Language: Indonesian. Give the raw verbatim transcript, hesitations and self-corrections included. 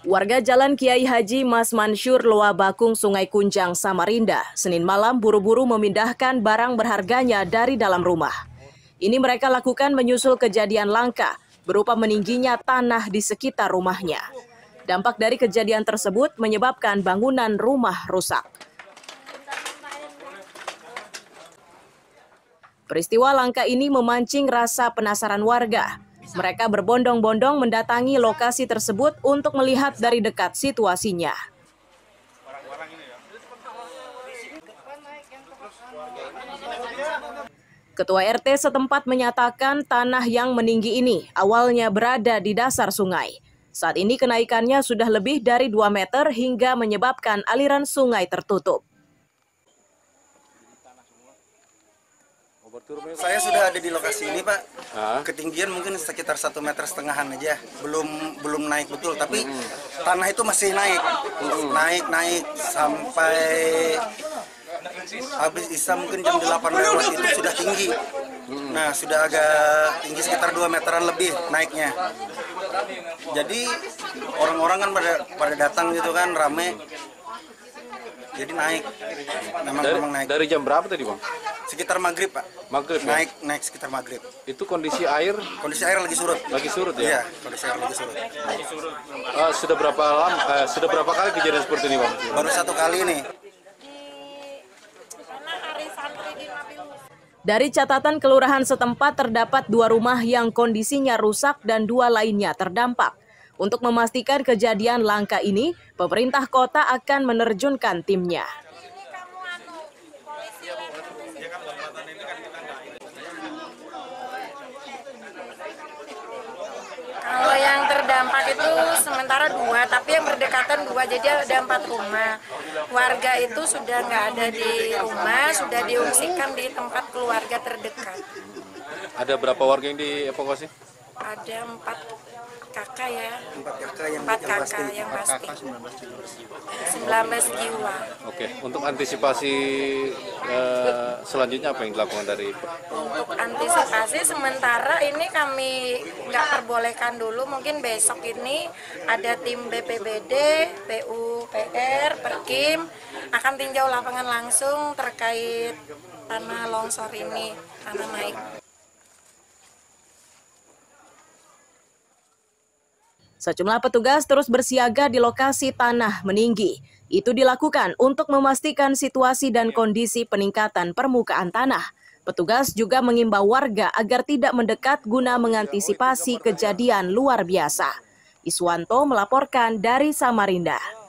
Warga Jalan Kiai Haji Mas Mansyur Loa Bakung Sungai Kunjang, Samarinda, Senin malam buru-buru memindahkan barang berharganya dari dalam rumah. Ini mereka lakukan menyusul kejadian langka berupa meningginya tanah di sekitar rumahnya. Dampak dari kejadian tersebut menyebabkan bangunan rumah rusak. Peristiwa langka ini memancing rasa penasaran warga. Mereka berbondong-bondong mendatangi lokasi tersebut untuk melihat dari dekat situasinya. Ketua R T setempat menyatakan tanah yang meninggi ini awalnya berada di dasar sungai. Saat ini kenaikannya sudah lebih dari dua meter hingga menyebabkan aliran sungai tertutup. Saya sudah ada di lokasi ini, Pak. Hah? Ketinggian mungkin sekitar satu meter setengahan aja, belum belum naik betul, tapi hmm. tanah itu masih naik, hmm. naik naik sampai habis Isya mungkin jam delapan lewat itu sudah tinggi. Hmm. Nah, sudah agak tinggi sekitar dua meteran lebih naiknya. Jadi orang-orang kan pada pada datang gitu kan, rame. Jadi naik, memang dari, memang naik. Dari jam berapa tadi, Bang? Sekitar maghrib, Pak. Maghrib, naik ya? naik sekitar maghrib. Itu kondisi air? Kondisi air lagi surut. Lagi surut ya? Iya, kondisi air lagi surut. Uh, sudah berapa lama? Uh, sudah berapa kali kejadian seperti ini, Bang? Baru satu kali nih. Dari catatan kelurahan setempat terdapat dua rumah yang kondisinya rusak dan dua lainnya terdampak. Untuk memastikan kejadian langka ini, pemerintah kota akan menerjunkan timnya. Kalau yang terdampak itu sementara dua, tapi yang berdekatan dua, jadi ada empat rumah. Warga itu sudah nggak ada di rumah, sudah diungsikan di tempat keluarga terdekat. Ada berapa warga yang dievakuasi? Ada empat kakak ya, empat kakak yang, empat yang kakak pasti. yang pasti, sembilan belas jiwa. Oke, untuk antisipasi uh, selanjutnya apa yang dilakukan dari? Untuk antisipasi sementara ini kami nggak perbolehkan dulu, mungkin besok ini ada tim B P B D, P U P R, Perkim akan tinjau lapangan langsung terkait tanah longsor ini, tanah naik. Sejumlah petugas terus bersiaga di lokasi tanah meninggi. Itu dilakukan untuk memastikan situasi dan kondisi peningkatan permukaan tanah. Petugas juga mengimbau warga agar tidak mendekat guna mengantisipasi kejadian luar biasa. Iswanto melaporkan dari Samarinda.